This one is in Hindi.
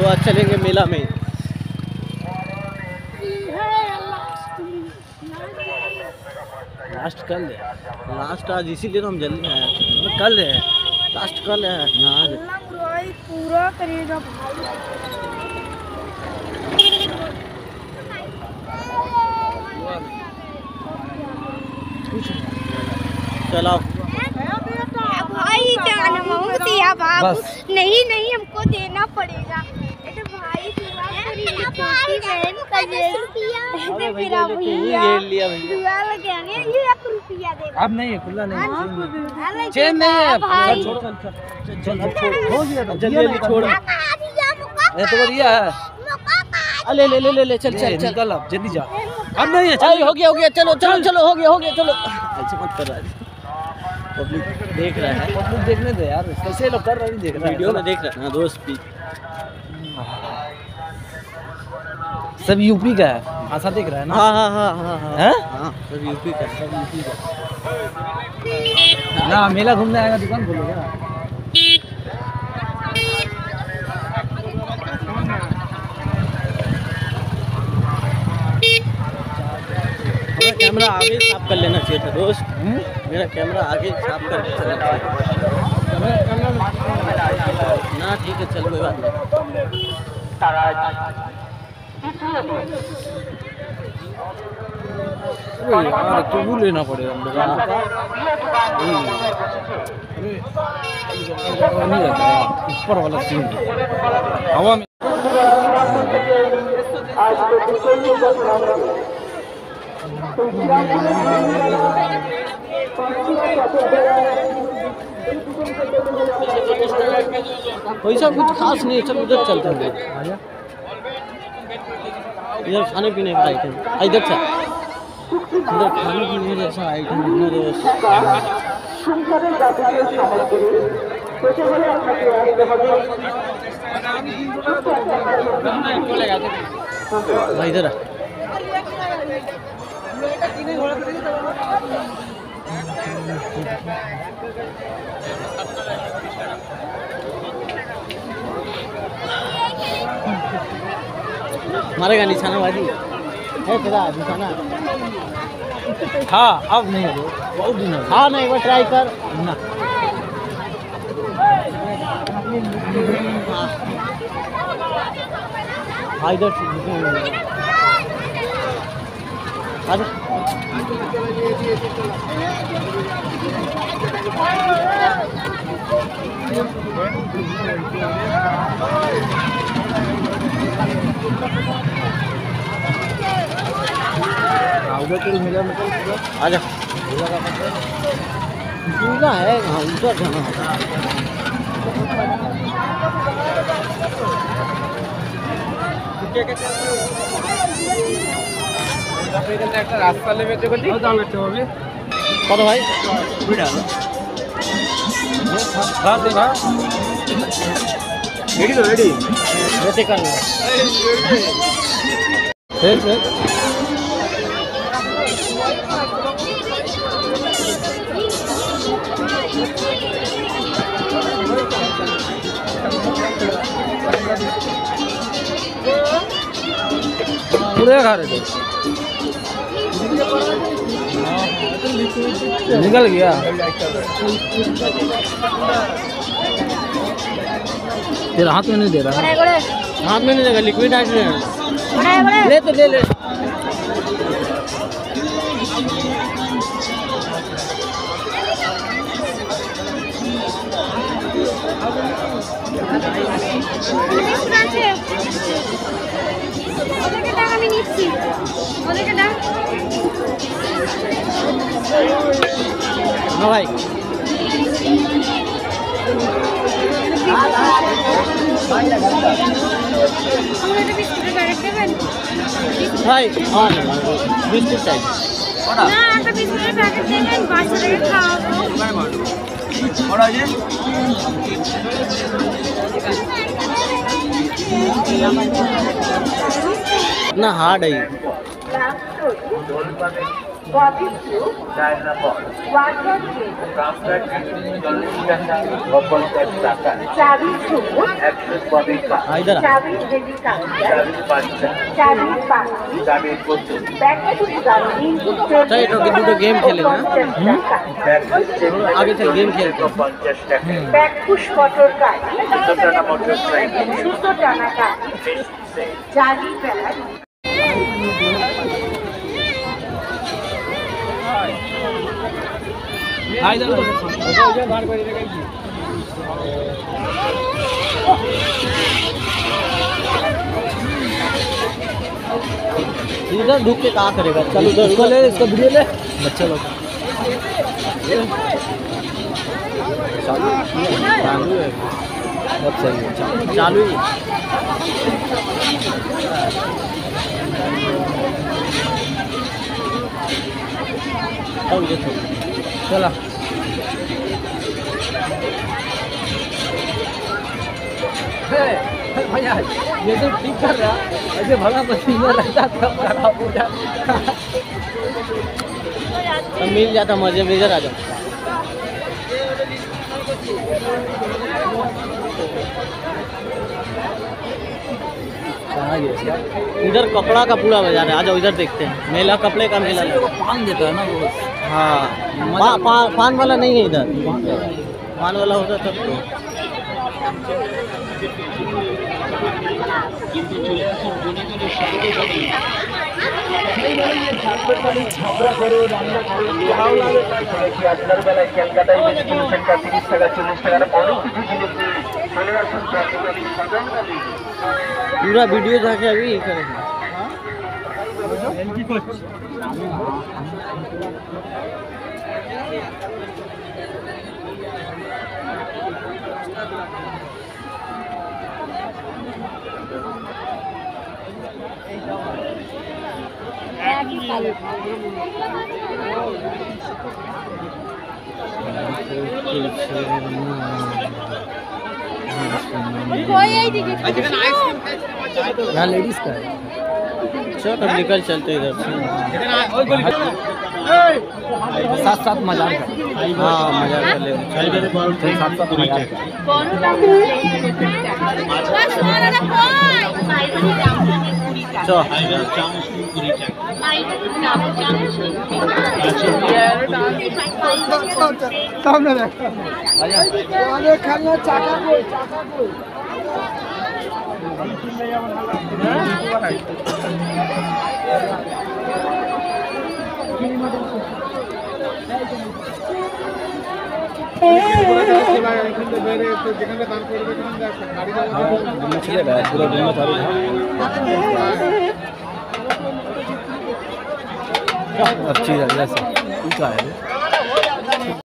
आज चलेंगे मेला में। लास्ट कल है, लास्ट आज इसीलिए तो हम जल्दी आए थे। कल है लास्ट, कल है ना आज। पूरा करेगा चलाओ भाई जाना बाबू। नहीं नहीं हमको देना पड़ेगा। भाई अब नहीं है, खुला नहीं, चेन नहीं है। जल्दी छोड़, तो दिया है। ले ले ले ले ले, चल चल चल, अब जल्दी जा। अब नहीं है, चल हो गया चलो चलो चलो, हो गया चलो। ऐसे मत कर रहा है, पब्लिक देख रहा है। पब्लिक देखने दे यार, कैसे लोग कर रहे हैं, देख रहा है, वीडियो में देख रहा है ना दोस्त भी। सब यूपी का है, भाषा देख रहा है ना। हाँ, सब यूपी का, सब यूपी का ना। मेला घूमने आएगा, दुकान खोलेगा। मेरा कैमरा आगे साफ कर लेना चाहिए था दोस्त। मेरा कैमरा आगे साफ कर चलना चाहिए ना। ठीक है, चल कोई बात नहीं। यार तो वो लेना पड़ेगा हम लोग। ऊपर वाला सीन हवा में। पैसा कुछ खास नहीं है, चल उधर चलते हैं। इधर खाने पीने का आइटम, इधर चल, इधर खाने पीने जैसा आइटम है दोस्त। भाई इधर मारेगा निशानाबाजी है तेरा निशाना। हाँ अब नहीं, बहुत दिन। हाँ नहीं, वो ट्राई कर ना। हाँ इधर आजा। झूला है, हाँ उधर जाना है। रास्ता ले में देखो कत भाई रेडी तो रेडी वैसे कर पूरे खा रहे थे, निकल गया। तेरा हाथ में नहीं दे रहा, हाथ में नहीं देगा, लिक्विड आइसक्रीम ले तो ले ले। हाँ भाई भाई हाँ बिस्कुट चाहिए ना हार्ड है। 4 নম্বর রাস্তার 40 টাকা ও 50 টাকা অ্যাক্সেস বডি কার্ড इधर চাবির বাচ্চা চাবির বোতল चल ये तो गेम खेले ना आगे चल गेम खेलते 50 টাকা ব্যাকপুশ মোটর গাড়ি 2 টাকা মোটর সাইকেল 2 টাকা জালি ব্যাগ इधर इधर ढूक के कहाँ करेगा? चल उधर उसको ले, इसका वीडियो ले बच्चा लोग चालू है बहुत सही है चालू ही चला भैया ये तो ठीक कर रहा ऐसे भला पसीना रहता तब खराब हो जाता तब मिल जाता मजे में इधर आ जाओ इधर कपड़ा का पूरा बाजार है आ जाओ इधर देखते हैं मेला कपड़े का मेला पान देता है ना वो हाँ पान वाला नहीं है इधर पान वाला होता तब तो पूरा वीडियो जाके अभी करेंगे यहाँ लेडीज का है चलो तब निकल चलते इधर से साथ साथ मजा हाँ मजा कर ले साथ साथ मजा अच्छी है